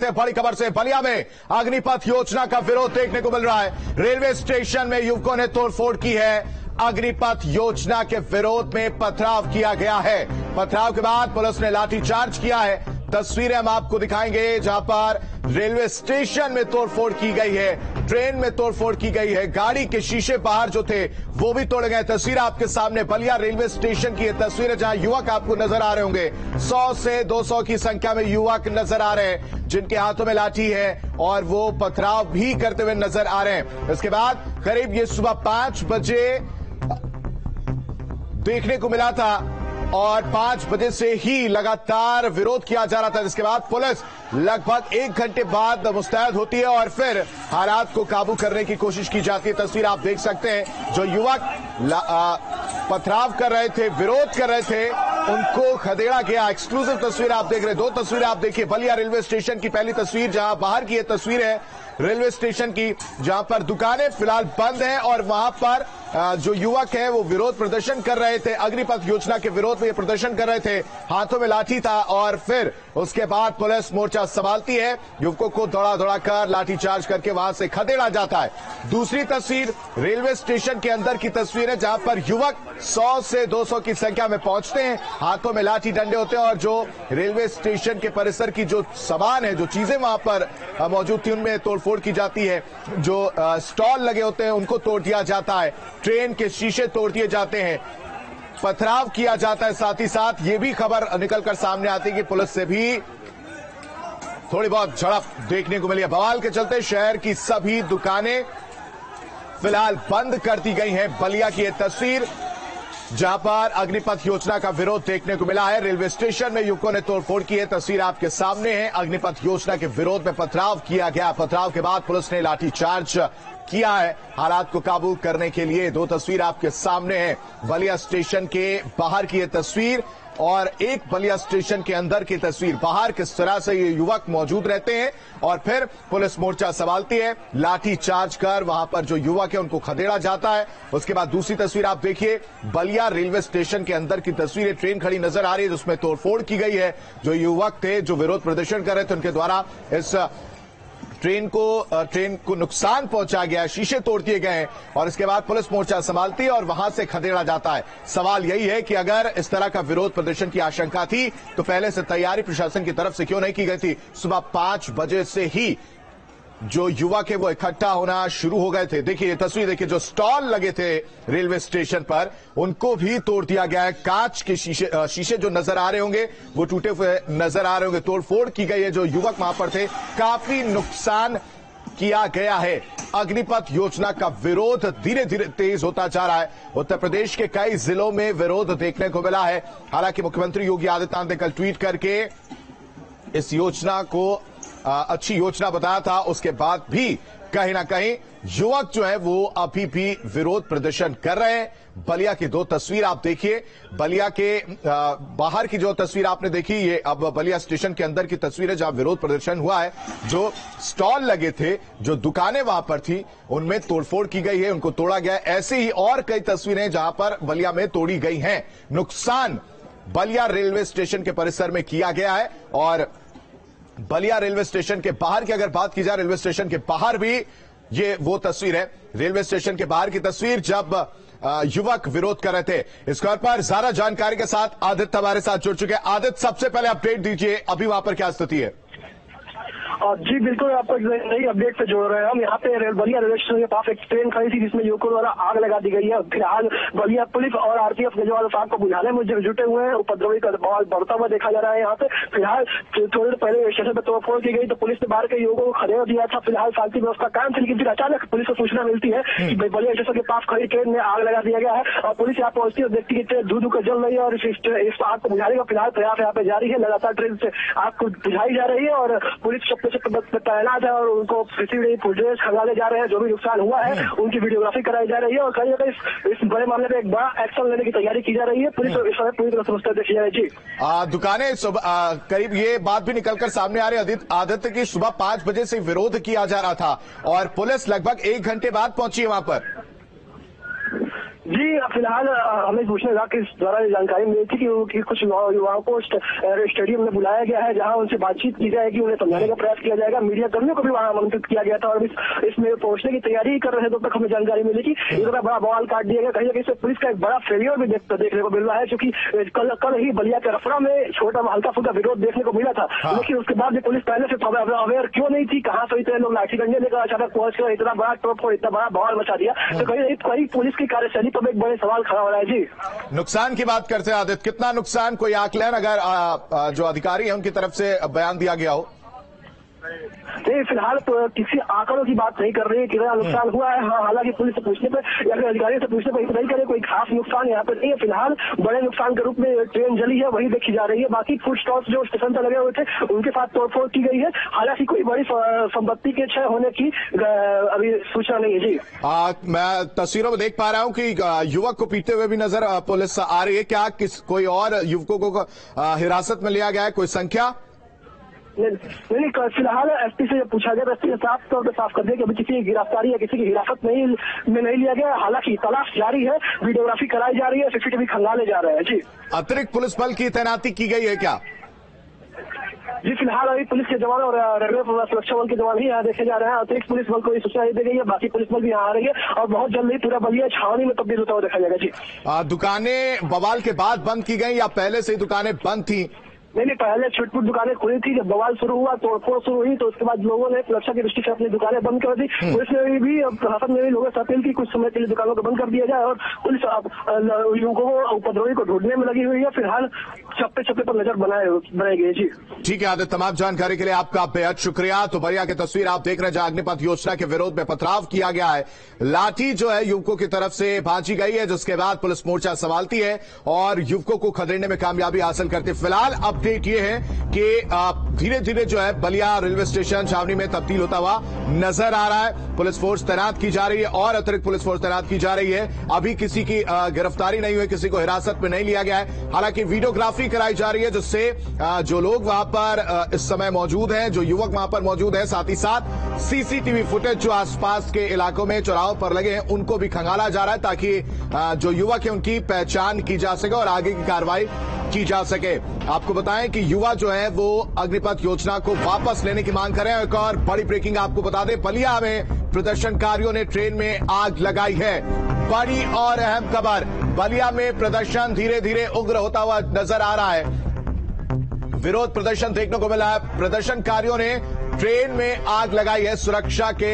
हैं बड़ी खबर से। बलिया में अग्निपथ योजना का विरोध देखने को मिल रहा है। रेलवे स्टेशन में युवकों ने तोड़फोड़ की है। अग्निपथ योजना के विरोध में पथराव किया गया है। पथराव के बाद पुलिस ने लाठीचार्ज किया है। तस्वीरें हम आपको दिखाएंगे जहां पर रेलवे स्टेशन में तोड़फोड़ की गई है, ट्रेन में तोड़फोड़ की गई है, गाड़ी के शीशे बाहर जो थे वो भी तोड़े गए। तस्वीर आपके सामने बलिया रेलवे स्टेशन की तस्वीर है जहां युवक आपको नजर आ रहे होंगे। 100 से 200 की संख्या में युवक नजर आ रहे हैं जिनके हाथों में लाठी है और वो पथराव भी करते हुए नजर आ रहे हैं। इसके बाद करीब ये सुबह 5 बजे देखने को मिला था और 5 बजे से ही लगातार विरोध किया जा रहा था, जिसके बाद पुलिस लगभग 1 घंटे बाद मुस्तैद होती है और फिर हालात को काबू करने की कोशिश की जाती है। तस्वीर आप देख सकते हैं, जो युवक पथराव कर रहे थे, विरोध कर रहे थे, उनको खदेड़ा गया। एक्सक्लूसिव तस्वीर आप देख रहे हैं। 2 तस्वीरें आप देखिए। बलिया रेलवे स्टेशन की पहली तस्वीर जहां बाहर की यह तस्वीर है रेलवे स्टेशन की, जहां पर दुकानें फिलहाल बंद हैं और वहां पर जो युवक है वो विरोध प्रदर्शन कर रहे थे। अग्निपथ योजना के विरोध में ये प्रदर्शन कर रहे थे, हाथों में लाठी था और फिर उसके बाद पुलिस मोर्चा संभालती है। युवकों को दौड़ा दौड़ा कर लाठीचार्ज करके वहां से खदेड़ा जाता है। दूसरी तस्वीर रेलवे स्टेशन के अंदर की तस्वीर है जहां पर युवक 100 से 200 की संख्या में पहुंचते हैं, हाथों में लाठी डंडे होते हैं और जो रेलवे स्टेशन के परिसर की जो सामान है, जो चीजें वहां पर मौजूद थी, उनमें तोड़फोड़ की जाती है। जो स्टॉल लगे होते हैं उनको तोड़ दिया जाता है, ट्रेन के शीशे तोड़ दिए जाते हैं, पथराव किया जाता है। साथ ही साथ ये भी खबर निकलकर सामने आती है कि पुलिस से भी थोड़ी बहुत झड़प देखने को मिली है। बवाल के चलते शहर की सभी दुकानें फिलहाल बंद कर दी गई हैं। बलिया की यह तस्वीर जहां पर अग्निपथ योजना का विरोध देखने को मिला है। रेलवे स्टेशन में युवकों ने तोड़फोड़ की है। तस्वीर आपके सामने है। अग्निपथ योजना के विरोध में पथराव किया गया। पथराव के बाद पुलिस ने लाठीचार्ज किया है हालात को काबू करने के लिए। 2 तस्वीर आपके सामने है। बलिया स्टेशन के बाहर की यह तस्वीर और एक बलिया स्टेशन के अंदर की तस्वीर। बाहर किस तरह से ये युवक मौजूद रहते हैं और फिर पुलिस मोर्चा संभालती है, लाठी चार्ज कर वहां पर जो युवक है उनको खदेड़ा जाता है। उसके बाद दूसरी तस्वीर आप देखिए, बलिया रेलवे स्टेशन के अंदर की तस्वीर। ट्रेन खड़ी नजर आ रही है जिसमें तोड़फोड़ की गई है। जो युवक थे जो विरोध प्रदर्शन कर रहे थे उनके द्वारा इस ट्रेन को नुकसान पहुंचा गया है, शीशे तोड़ दिए गए हैं और इसके बाद पुलिस मोर्चा संभालती है और वहां से खदेड़ा जाता है। सवाल यही है कि अगर इस तरह का विरोध प्रदर्शन की आशंका थी तो पहले से तैयारी प्रशासन की तरफ से क्यों नहीं की गई थी। सुबह 5 बजे से ही जो युवक है वो इकट्ठा होना शुरू हो गए थे। देखिए ये तस्वीर देखिए, जो स्टॉल लगे थे रेलवे स्टेशन पर उनको भी तोड़ दिया गया है। कांच के शीशे जो नजर आ रहे होंगे वो टूटे हुए नजर आ रहे होंगे। तोड़फोड़ की गई है। जो युवक वहां पर थे, काफी नुकसान किया गया है। अग्निपथ योजना का विरोध धीरे धीरे तेज होता जा रहा है। उत्तर प्रदेश के कई जिलों में विरोध देखने को मिला है। हालांकि मुख्यमंत्री योगी आदित्यनाथ ने कल ट्वीट करके इस योजना को अच्छी योजना बताया था। उसके बाद भी कहीं ना कहीं युवक जो है वो अभी भी विरोध प्रदर्शन कर रहे हैं। बलिया की 2 तस्वीर आप देखिए। बलिया के बाहर की जो तस्वीर आपने देखी, ये अब बलिया स्टेशन के अंदर की तस्वीर है जहां विरोध प्रदर्शन हुआ है। जो स्टॉल लगे थे, जो दुकानें वहां पर थी, उनमें तोड़फोड़ की गई है, उनको तोड़ा गया है। ऐसे ही और कई तस्वीरें जहां पर बलिया में तोड़ी गई हैं। नुकसान बलिया रेलवे स्टेशन के परिसर में किया गया है और बलिया रेलवे स्टेशन के बाहर की अगर बात की जाए, रेलवे स्टेशन के बाहर भी ये वो तस्वीर है। रेलवे स्टेशन के बाहर की तस्वीर जब युवक विरोध कर रहे थे। इस खबर पर ज्यादा जानकारी के साथ आदित्य हमारे साथ जुड़ चुके हैं। आदित्य, सबसे पहले अपडेट दीजिए, अभी वहां पर क्या स्थिति है? जी बिल्कुल, आपको नई अपडेट से जोड़ रहे हैं हम। यहाँ पे बलिया रेलवे स्टेशन के पास एक ट्रेन खड़ी थी जिसमें युवकों द्वारा आग लगा दी गई है। फिलहाल बलिया पुलिस और आरपीएफ के जवान आग को बुझाने में जुटे हुए हैं। उपद्रवी का बवाल बढ़ता हुआ देखा जा रहा है। यहाँ पे फिलहाल थोड़ी देर पहले स्टेशन पर तोड़फोड़ की गई तो पुलिस ने बाहर के युवकों को खदेड़ दिया था। फिलहाल शांति व्यवस्था कायम थी, लेकिन फिर अचानक पुलिस को सूचना मिलती है कि बलिया स्टेशन के पास खड़ी ट्रेन में आग लगा दिया गया है और पुलिस यहाँ पहुंचती है, देखती है कि ट्रेन धू धू कर जल रही है और इस आग को बुझाने का फिलहाल प्रयास यहाँ पे जारी है। लगातार ट्रेन से आग को बुझाई जा रही है और पुलिस तैनात है और उनको सीसीटीवी फुटेज खंगाले जा रहे हैं। जो भी नुकसान हुआ है उनकी वीडियोग्राफी कराई जा रही है और कहीं ना कहीं इस बड़े मामले में एक बड़ा एक्शन लेने की तैयारी की जा रही है। पुलिस इस समय पूरी तरह से मुस्तैद देखी जा रही है। जी दुकानें करीब ये बात भी निकलकर सामने आ रही है आदित्य की सुबह 5 बजे से विरोध किया जा रहा था और पुलिस लगभग 1 घंटे बाद पहुंची है वहां पर। जी फिलहाल हमें पूछने लगा कि इस द्वारा जानकारी मिली थी कि कुछ युवाओं को स्टेडियम में बुलाया गया है, जहां उनसे बातचीत की जाएगी, उन्हें समझाने का प्रयास किया जाएगा। मीडिया कर्मियों को भी वहां आमंत्रित किया गया था और इसमें पहुंचने की तैयारी ही कर रहे थे। तब तक हमें जानकारी मिली कि इतना बड़ा बवाल काट दिया गया। कहीं ना कहीं से पुलिस का एक बड़ा फेलियर भी देखने को मिल रहा है, क्योंकि कल ही बलिया के रफरा में छोटा हल्का फुल्का विरोध देखने को मिला था। लेकिन उसके बाद भी पुलिस पहले से अवेयर क्यों नहीं थी? कहाँ से इतने लोग लाठी डंडे लेकर अचानक पहुंच कर इतना बड़ा टॉप और इतना बड़ा बवाल मचा दिया? तो कहीं पुलिस की कार्यशैली पर एक बड़े सवाल खड़ा हो रहा है। जी, नुकसान की बात करते हैं आदित्य, कितना नुकसान, कोई आकलन अगर जो अधिकारी है उनकी तरफ से बयान दिया गया हो? नहीं, फिलहाल किसी आंकड़ों की बात नहीं कर रही है कितना नुकसान हुआ है। हाँ, हालांकि पुलिस से पूछने पर या फिर अधिकारियों से पूछने पर नहीं करे कोई खास नुकसान यहाँ पर नहीं है। फिलहाल बड़े नुकसान के रूप में ट्रेन जली है, वही देखी जा रही है। बाकी फूड स्टॉल्स जो स्टेशन पर लगे हुए थे उनके साथ तोड़फोड़ की गई है। हालांकि कोई बड़ी संपत्ति के क्षय होने की अभी सूचना नहीं है। जी, मैं तस्वीरों में देख पा रहा हूँ कि युवक को पीटते हुए भी नजर पुलिस आ रही है। क्या कोई और युवकों को हिरासत में लिया गया है, कोई संख्या? नहीं, फिलहाल एसपी से पूछा गया, एसपी ने साफ तौर पर साफ कर दिया कि अभी किसी की गिरफ्तारी या किसी की हिरासत में नहीं लिया गया। हालांकि तलाश जारी है, वीडियोग्राफी कराई जा रही है, सीसीटीवी खंगाले जा रहे हैं। जी, अतिरिक्त पुलिस बल की तैनाती की गई है क्या? जी, फिलहाल अभी पुलिस के जवान और रेलवे सुरक्षा बल के जवान ही यहाँ देखे जा रहे हैं। अतिरिक्त पुलिस बल को ये सूचना दी गई है, बाकी पुलिस बल भी यहाँ आ रही है और बहुत जल्द ही पूरा बलिया छावनी में तब्दील होता हुआ देखा जाएगा। जी, दुकानें बवाल के बाद बंद की गई या पहले से ही दुकानें बंद थी? नहीं, पहले छुटपुट दुकानें खुली थी। जब बवाल शुरू हुआ, तोड़फोड़ शुरू हुई, तो उसके बाद लोगों ने सुरक्षा की दृष्टि से अपनी दुकानें बंद कर दी। पुलिस ने भी प्रशासन ने भी लोगों से अपील की कुछ समय के लिए दुकानों को बंद कर दिया जाए और पुलिस युवकों को उपद्रवी को ढूंढने में लगी हुई है। फिलहाल चप्पे चप्पे पर नजर बनाई गई। जी, ठीक है आदित्य, तमाम जानकारी के लिए आपका बेहद शुक्रिया। तो बलिया की तस्वीर आप देख रहे हैं जहां अग्निपथ योजना के विरोध में पथराव किया गया है। लाठी जो है युवकों की तरफ से भांजी गई है, जिसके बाद पुलिस मोर्चा संभालती है और युवकों को खदेड़ने में कामयाबी हासिल करती है। फिलहाल अपडेट ये है कि धीरे धीरे जो है बलिया रेलवे स्टेशन छावनी में तब्दील होता हुआ नजर आ रहा है। पुलिस फोर्स तैनात की जा रही है और अतिरिक्त पुलिस फोर्स तैनात की जा रही है। अभी किसी की गिरफ्तारी नहीं हुई, किसी को हिरासत में नहीं लिया गया है। हालांकि वीडियोग्राफी कराई जा रही है, जिससे जो लोग वहां पर इस समय मौजूद हैं, जो युवक वहां पर मौजूद हैं, साथ ही साथ सीसीटीवी फुटेज जो आसपास के इलाकों में चौराहों पर लगे हैं उनको भी खंगाला जा रहा है, ताकि जो युवक है उनकी पहचान की जा सके और आगे की कार्रवाई की जा सके। आपको बताएं कि युवा जो है वो अग्निपथ योजना को वापस लेने की मांग कर रहे हैं। एक और बड़ी ब्रेकिंग आपको बता दें, बलिया में प्रदर्शनकारियों ने ट्रेन में आग लगाई है। बड़ी और अहम खबर, बलिया में प्रदर्शन धीरे धीरे उग्र होता हुआ नजर आ रहा है। विरोध प्रदर्शन देखने को मिला है। प्रदर्शनकारियों ने ट्रेन में आग लगाई है। सुरक्षा के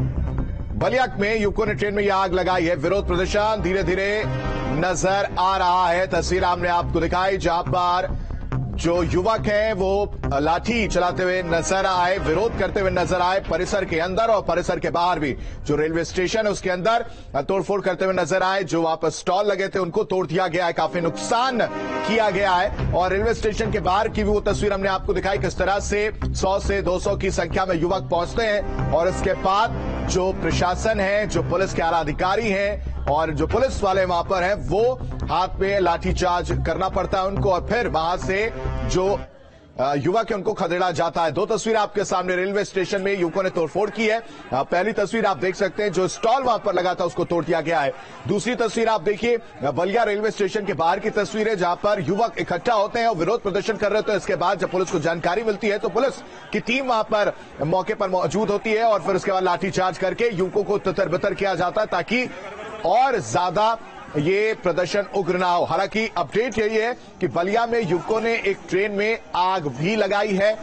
बलिया में युवकों ने ट्रेन में यह आग लगाई है। विरोध प्रदर्शन धीरे धीरे नजर आ रहा है। तस्वीर हमने आपको दिखाई जहां पर जो युवक है वो लाठी चलाते हुए नजर आए, विरोध करते हुए नजर आए। परिसर के अंदर और परिसर के बाहर भी जो रेलवे स्टेशन है उसके अंदर तोड़फोड़ करते हुए नजर आए। जो वहां पर स्टॉल लगे थे उनको तोड़ दिया गया है, काफी नुकसान किया गया है। और रेलवे स्टेशन के बाहर की भी वो तस्वीर हमने आपको दिखाई, किस तरह से 100 से 200 की संख्या में युवक पहुंचते हैं और इसके बाद जो प्रशासन है, जो पुलिस के आला अधिकारी हैं और जो पुलिस वाले वहां पर हैं, वो हाथ में लाठीचार्ज करना पड़ता है उनको और फिर वहां से जो युवक है उनको खदेड़ा जाता है। दो तस्वीर आपके सामने, रेलवे स्टेशन में युवकों ने तोड़फोड़ की है। पहली तस्वीर आप देख सकते हैं, जो स्टॉल वहां पर लगा था उसको तोड़ दिया गया है। दूसरी तस्वीर आप देखिए, बलिया रेलवे स्टेशन के बाहर की तस्वीर है, जहां पर युवक इकट्ठा होते हैं और विरोध प्रदर्शन कर रहे थे। इसके बाद जब पुलिस को जानकारी मिलती है तो पुलिस की टीम वहां पर मौके पर मौजूद होती है और फिर उसके बाद लाठीचार्ज करके युवकों को तितर बितर किया जाता है, ताकि और ज्यादा ये प्रदर्शन उग्र ना हो। हालांकि अपडेट यही है कि बलिया में युवकों ने एक ट्रेन में आग भी लगाई है।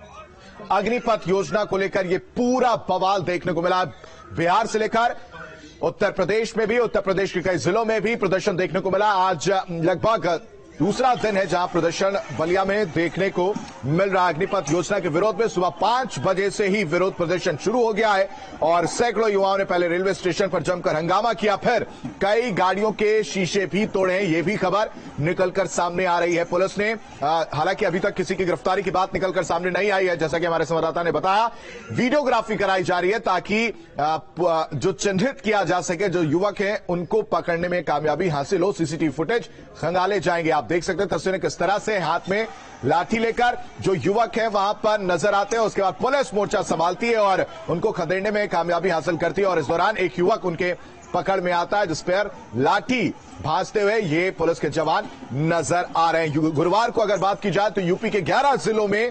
अग्निपथ योजना को लेकर ये पूरा बवाल देखने को मिला। बिहार से लेकर उत्तर प्रदेश में भी, उत्तर प्रदेश के कई जिलों में भी प्रदर्शन देखने को मिला। आज लगभग दूसरा दिन है जहां प्रदर्शन बलिया में देखने को मिल रहा है। अग्निपथ योजना के विरोध में सुबह 5 बजे से ही विरोध प्रदर्शन शुरू हो गया है और सैकड़ों युवाओं ने पहले रेलवे स्टेशन पर जमकर हंगामा किया, फिर कई गाड़ियों के शीशे भी तोड़े हैं। ये भी खबर निकलकर सामने आ रही है। पुलिस ने हालांकि अभी तक किसी की गिरफ्तारी की बात निकलकर सामने नहीं आई है, जैसा कि हमारे संवाददाता ने बताया। वीडियोग्राफी कराई जा रही है ताकि जो चिन्हित किया जा सके, जो युवक हैं उनको पकड़ने में कामयाबी हासिल हो। सीसीटीवी फुटेज खंगाले जाएंगे। आप देख सकते हैं तस्वीरें किस तरह से हाथ में लाठी लेकर जो युवक है वहां पर नजर आते हैं। उसके बाद पुलिस मोर्चा संभालती है और उनको खदेड़ने में कामयाबी हासिल करती है और इस दौरान एक युवक उनके पकड़ में आता है, जिस पर लाठी भांजते हुए ये पुलिस के जवान नजर आ रहे हैं। गुरुवार को अगर बात की जाए तो यूपी के 11 जिलों में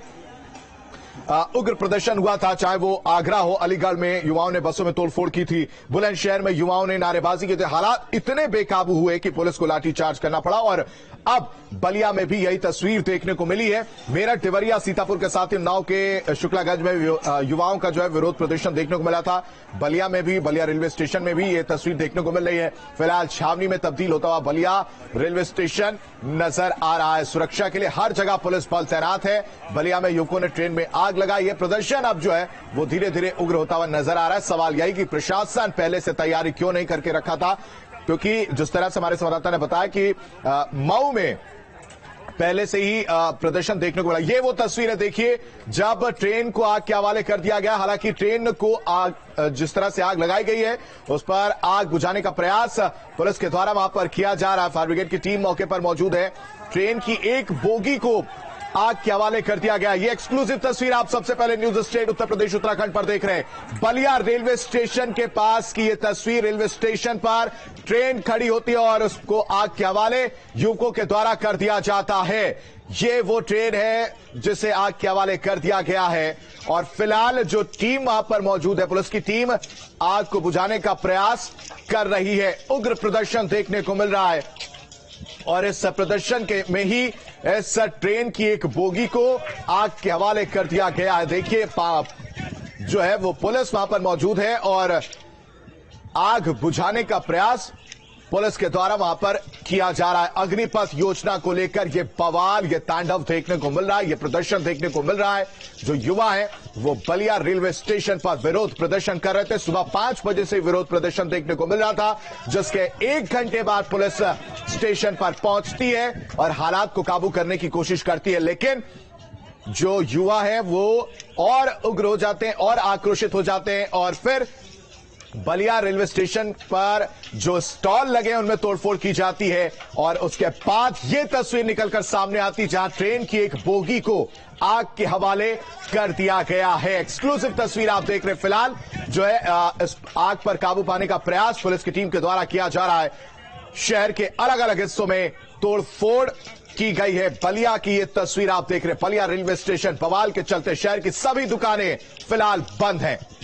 उग्र प्रदर्शन हुआ था, चाहे वो आगरा हो, अलीगढ़ में युवाओं ने बसों में तोड़फोड़ की थी, बुलंदशहर में युवाओं ने नारेबाजी की थी। हालात इतने बेकाबू हुए कि पुलिस को लाठीचार्ज करना पड़ा और अब बलिया में भी यही तस्वीर देखने को मिली है। मेरठ, देवरिया, सीतापुर के साथ ही उन्नाव के शुक्लागंज में युवाओं का जो है विरोध प्रदर्शन देखने को मिला था। बलिया में भी, बलिया रेलवे स्टेशन में भी ये तस्वीर देखने को मिल रही है। फिलहाल छावनी में तब्दील होता हुआ बलिया रेलवे स्टेशन नजर आ रहा है। सुरक्षा के लिए हर जगह पुलिस बल तैनात है। बलिया में युवकों ने ट्रेन में आग लगाई। यह प्रदर्शन अब जो है वो धीरे धीरे उग्र होता हुआ नजर आ रहा है। सवाल यही कि प्रशासन पहले से तैयारी क्यों नहीं करके रखा था, क्योंकि जिस तरह से हमारे संवाददाता ने बताया कि मऊ में पहले से ही प्रदर्शन देखने को मिला। ये वो तस्वीर है, देखिए, जब ट्रेन को आग के हवाले कर दिया गया। हालांकि ट्रेन को आग, जिस तरह से आग लगाई गई है, उस पर आग बुझाने का प्रयास पुलिस के द्वारा वहां पर किया जा रहा है। फायर ब्रिगेड की टीम मौके पर मौजूद है। ट्रेन की एक बोगी को आग के हवाले कर दिया गया। ये एक्सक्लूसिव तस्वीर आप सबसे पहले न्यूज स्टेट उत्तर प्रदेश उत्तराखंड पर देख रहे हैं। बलिया रेलवे स्टेशन के पास की ये तस्वीर। रेलवे स्टेशन पर ट्रेन खड़ी होती है और उसको आग के हवाले युवकों के द्वारा कर दिया जाता है। ये वो ट्रेन है जिसे आग के हवाले कर दिया गया है और फिलहाल जो टीम वहां पर मौजूद है, पुलिस की टीम, आग को बुझाने का प्रयास कर रही है। उग्र प्रदर्शन देखने को मिल रहा है और इस प्रदर्शन के में ही इस ट्रेन की एक बोगी को आग के हवाले कर दिया गया है। देखिए, जो है वो पुलिस वहां पर मौजूद है और आग बुझाने का प्रयास पुलिस के द्वारा वहां पर किया जा रहा है। अग्निपथ योजना को लेकर ये बवाल, ये तांडव देखने को मिल रहा है, ये प्रदर्शन देखने को मिल रहा है। जो युवा है वो बलिया रेलवे स्टेशन पर विरोध प्रदर्शन कर रहे थे। सुबह 5 बजे से विरोध प्रदर्शन देखने को मिल रहा था, जिसके 1 घंटे बाद पुलिस स्टेशन पर पहुंचती है और हालात को काबू करने की कोशिश करती है। लेकिन जो युवा है वो और उग्र हो जाते हैं और आक्रोशित हो जाते हैं और फिर बलिया रेलवे स्टेशन पर जो स्टॉल लगे हैं उनमें तोड़फोड़ की जाती है और उसके बाद यह तस्वीर निकलकर सामने आती जहां ट्रेन की एक बोगी को आग के हवाले कर दिया गया है। एक्सक्लूसिव तस्वीर आप देख रहे हैं। फिलहाल जो है इस आग पर काबू पाने का प्रयास पुलिस की टीम के द्वारा किया जा रहा है। शहर के अलग अलग हिस्सों में तोड़फोड़ की गई है। बलिया की ये तस्वीर आप देख रहे हैं। बलिया रेलवे स्टेशन बवाल के चलते शहर की सभी दुकानें फिलहाल बंद हैं।